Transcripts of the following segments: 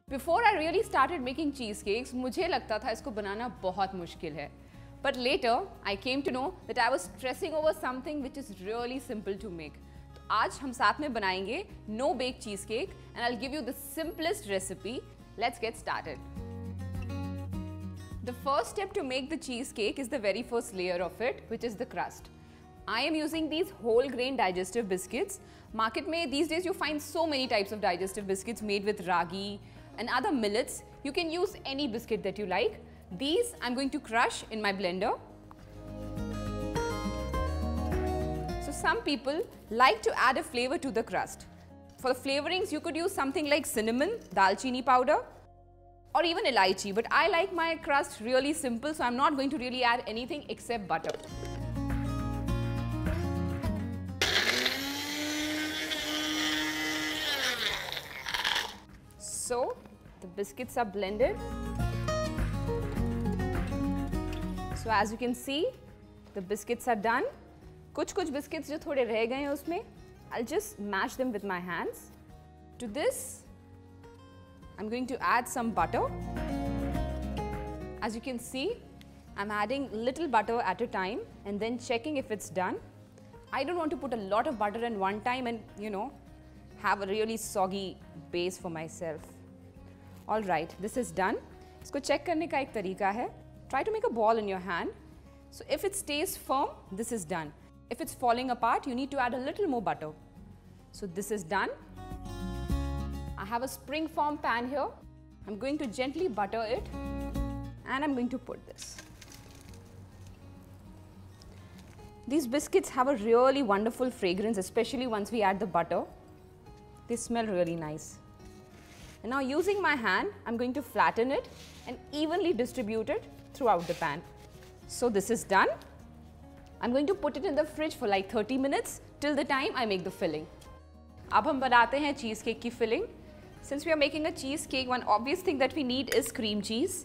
Before I really started making cheesecakes, मुझे लगता था इसको बनाना बहुत मुश्किल है. But later, I came to know that I was stressing over something which is really simple to make. तो आज हम साथ में बनाएंगे no bake cheesecake and I'll give you the simplest recipe. Let's get started. The first step to make the cheesecake is the very first layer of it, which is the crust. I am using these whole grain digestive biscuits. Market में these days you find so many types of digestive biscuits made with ragi and other millets. You can use any biscuit that you like. These I'm going to crush in my blender. So some people like to add a flavor to the crust. For the flavorings you could use something like cinnamon, dalchini powder or even elaichi, but I like my crust really simple, so I'm not going to really add anything except butter. So the biscuits are blended. So as you can see, the biscuits are done. कुछ biscuits जो थोड़े रह गए हैं उसमें, I'll just mash them with my hands. To this, I'm going to add some butter. As you can see, I'm adding little butter at a time and then checking if it's done. I don't want to put a lot of butter in one time and, have a really soggy base for myself. All right, this is done. इसको check करने का एक तरीका है. Try to make a ball in your hand. So if it stays firm, this is done. If it's falling apart, you need to add a little more butter. So this is done. I have a spring-form pan here. I'm going to gently butter it and I'm going to put this. These biscuits have a really wonderful fragrance, especially once we add the butter. They smell really nice. And now using my hand, I'm going to flatten it and evenly distribute it throughout the pan. So this is done. I'm going to put it in the fridge for like 30 minutes till the time I make the filling. अब हम बनाते हैं cheesecake की filling. Since we are making a cheesecake, one obvious thing that we need is cream cheese.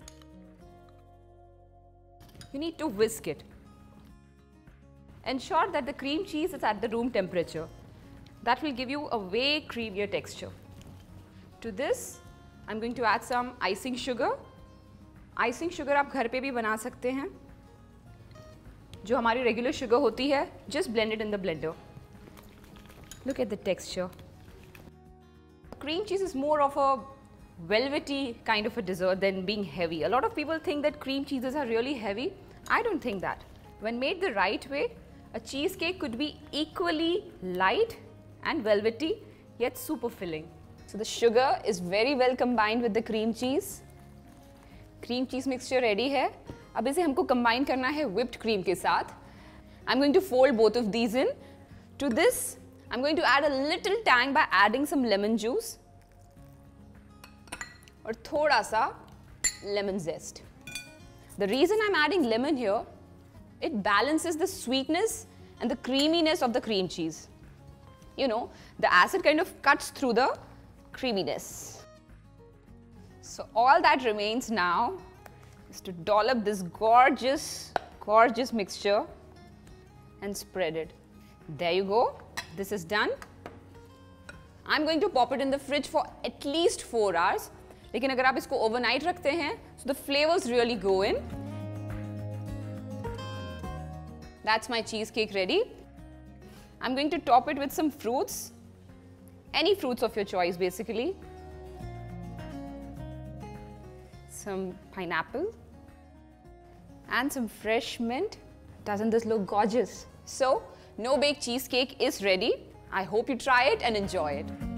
You need to whisk it. Ensure that the cream cheese is at the room temperature. That will give you a way creamier texture. To this, I'm going to add some icing sugar. Icing sugar आप घर पे भी बना सकते हैं. जो हमारी regular sugar होती है, just blend it in the blender. Look at the texture. Cream cheese is more of a velvety kind of a dessert than being heavy. A lot of people think that cream cheeses are really heavy. I don't think that. When made the right way, a cheesecake could be equally light and velvety, yet super filling. So the sugar is very well combined with the cream cheese. Cream cheese mixture ready है. अब इसे हमको combine करना है whipped cream के साथ. I'm going to fold both of these in. To this, I'm going to add a little tang by adding some lemon juice और थोड़ा सा lemon zest. The reason I'm adding lemon here, it balances the sweetness and the creaminess of the cream cheese. The acid kind of cuts through the creaminess. So all that remains now is to dollop this gorgeous mixture and spread it. There you go. This is done. I'm going to pop it in the fridge for at least 4 hours. लेकिन अगर आप इसको overnight रखते हैं, so the flavors really go in. That's my cheesecake ready. I'm going to top it with some fruits. Any fruits of your choice, basically. Some pineapple and some fresh mint. Doesn't this look gorgeous? So, no bake cheesecake is ready. I hope you try it and enjoy it.